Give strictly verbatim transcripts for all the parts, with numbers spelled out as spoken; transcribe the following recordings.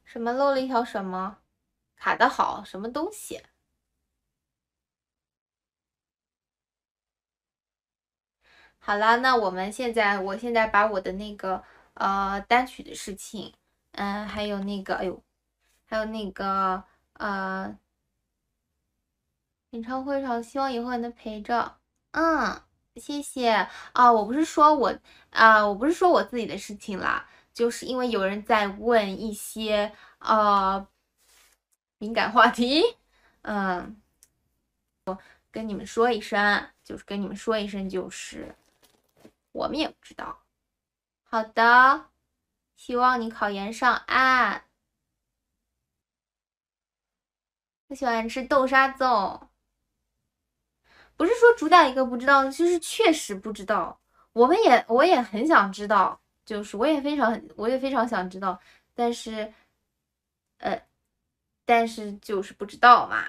什么漏了一条什么？卡的好，什么东西？好啦，那我们现在，我现在把我的那个呃单曲的事情，嗯、还有那个，哎呦，还有那个呃演唱会上，希望以后还能陪着。嗯，谢谢啊。我不是说我啊，我不是说我自己的事情啦，就是因为有人在问一些呃敏感话题，嗯，跟你们说一声，就是跟你们说一声，就是我们也不知道。好的，希望你考研上岸。我喜欢吃豆沙粽，不是说主打一个不知道，就是确实不知道。我们也我也很想知道，就是我也非常我也非常想知道，但是呃，但是就是不知道嘛。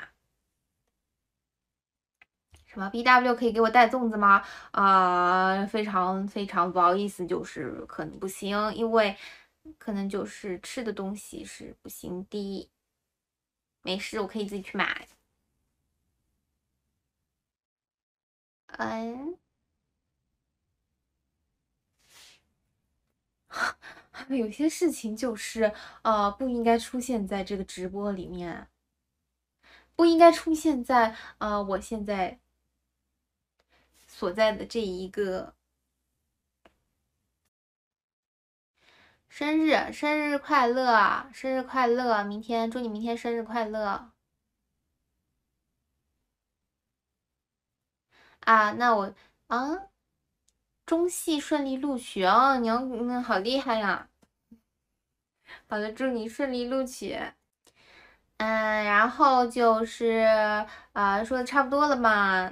什么 B W 可以给我带粽子吗？啊、呃非常非常不好意思，就是可能不行，因为可能就是吃的东西是不行的。没事，我可以自己去买。嗯，有些事情就是呃不应该出现在这个直播里面，不应该出现在呃我现在所在的这一个生日，生日快乐，生日快乐！明天祝你明天生日快乐啊！那我啊，中戏顺利录取哦，你要嗯好厉害呀！好的，祝你顺利录取。嗯，然后就是啊，说的差不多了嘛，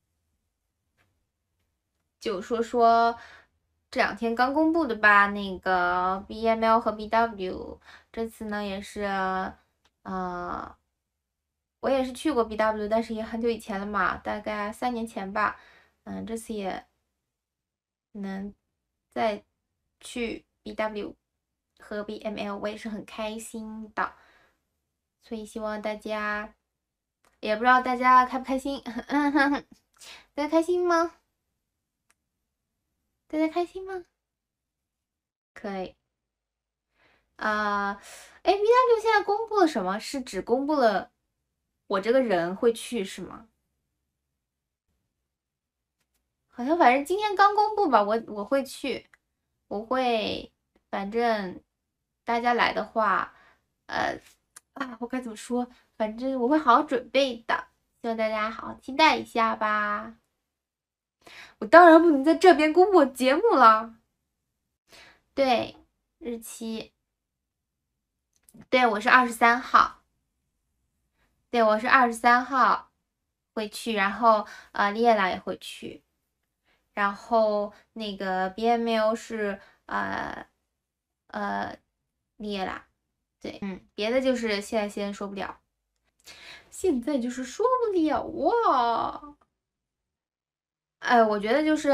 就说说这两天刚公布的吧，那个 B M L 和 B W，这次呢也是，呃，我也是去过 B W，但是也很久以前了嘛，大概三年前吧，嗯，这次也能再去 B W 和 B M L，我也是很开心的，所以希望大家，也不知道大家开不开心，大家开心吗？大家开心吗？可以。啊，哎，B W 现在公布了什么？是只公布了我这个人会去是吗？好像反正今天刚公布吧，我我会去，我会，反正大家来的话，呃，啊，我该怎么说？反正我会好好准备的，希望大家好好期待一下吧。我当然不能在这边公布我节目了，对，日期，对，我是二十三号，对，我是二十三号会去，然后呃，丽叶也会去。然后那个 B M L 是呃呃列啦，对，嗯，别的就是现在先说不了，现在就是说不了啊。哎，我觉得就是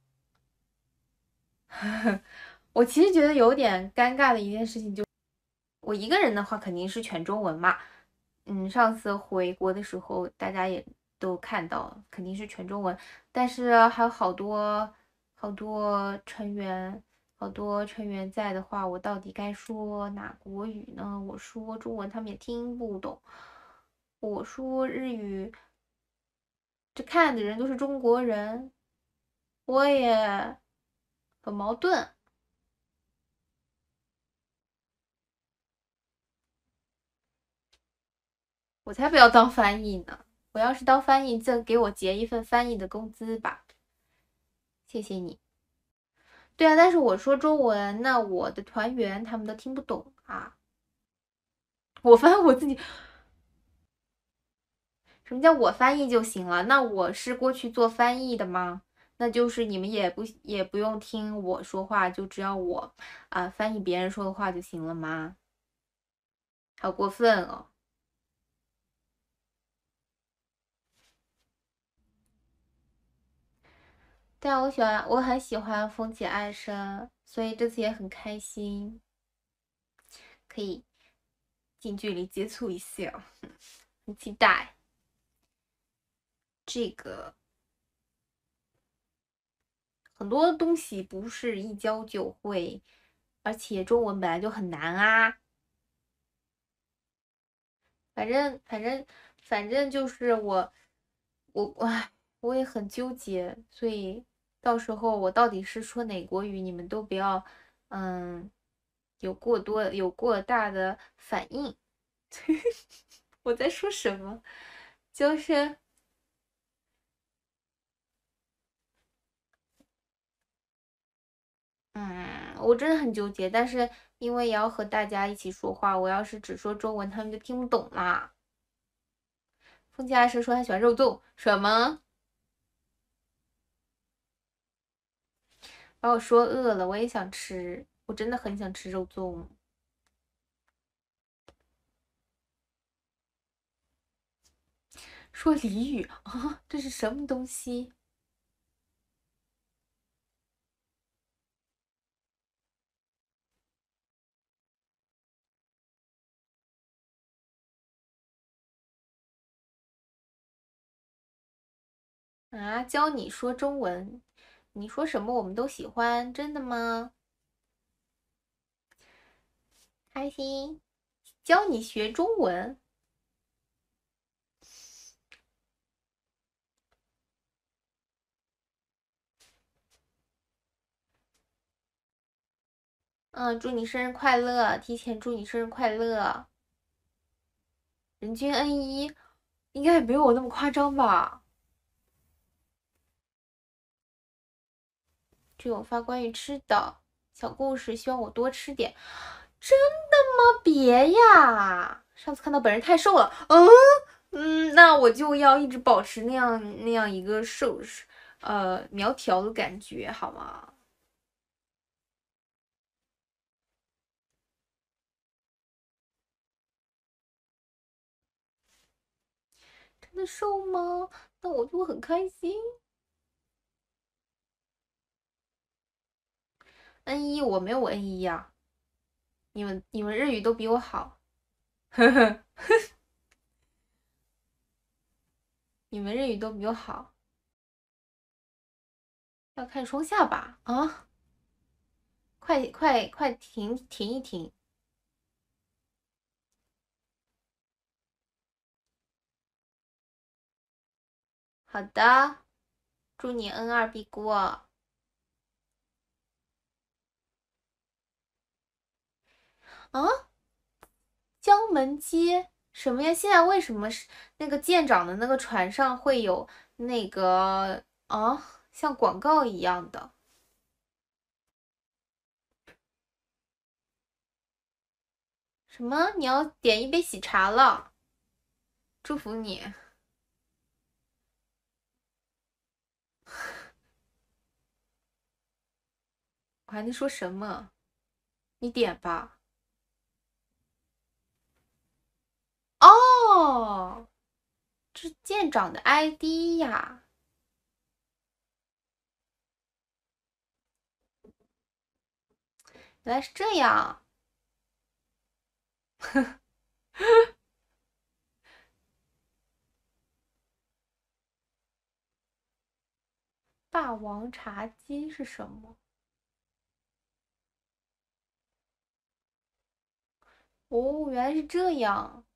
我其实觉得有点尴尬的一件事情，就我一个人的话肯定是全中文嘛，嗯，上次回国的时候大家也都看到，肯定是全中文，但是还有好多好多成员，好多成员在的话，我到底该说哪国语呢？我说中文他们也听不懂，我说日语，这看的人都是中国人，我也很矛盾。我才不要当翻译呢！我要是当翻译，就给我结一份翻译的工资吧，谢谢你。对啊，但是我说中文，那我的团员他们都听不懂啊。我翻我自己，什么叫我翻译就行了？那我是过去做翻译的吗？那就是你们也不也不用听我说话，就只要我啊、呃翻译别人说的话就行了吗？好过分哦！对啊，我喜欢，我很喜欢风起爱生，所以这次也很开心，可以近距离接触一下，很期待。这个很多东西不是一教就会，而且中文本来就很难啊。反正反正反正就是我我唉，我也很纠结，所以到时候我到底是说哪国语，你们都不要嗯有过多有过大的反应。我在说什么？就是嗯，我真的很纠结，但是因为也要和大家一起说话，我要是只说中文，他们就听不懂啦。风起来时说他喜欢肉粽，什么？把我说饿了，我也想吃，我真的很想吃肉粽。说俚语啊，这是什么东西啊？教你说中文，你说什么我们都喜欢，真的吗？开心，教你学中文。嗯，祝你生日快乐，提前祝你生日快乐。人均 N 一，应该也没有我那么夸张吧？就有发关于吃的小故事，希望我多吃点。真的吗？别呀！上次看到本人太瘦了，嗯嗯，那我就要一直保持那样那样一个瘦呃苗条的感觉，好吗？真的瘦吗？那我就很开心。N 一我没有 N 一呀，你们你们日语都比我好，呵呵，你们日语都比我好。要看双下巴啊！快快快停停一停！好的，祝你 N 二必过。啊，江门街什么呀？现在为什么是那个舰长的那个船上会有那个啊，像广告一样的？什么？你要点一杯喜茶了？祝福你！我还能说什么？你点吧。哦，这是舰长的 I D 呀，原来是这样。霸王茶姬是什么？哦，原来是这样。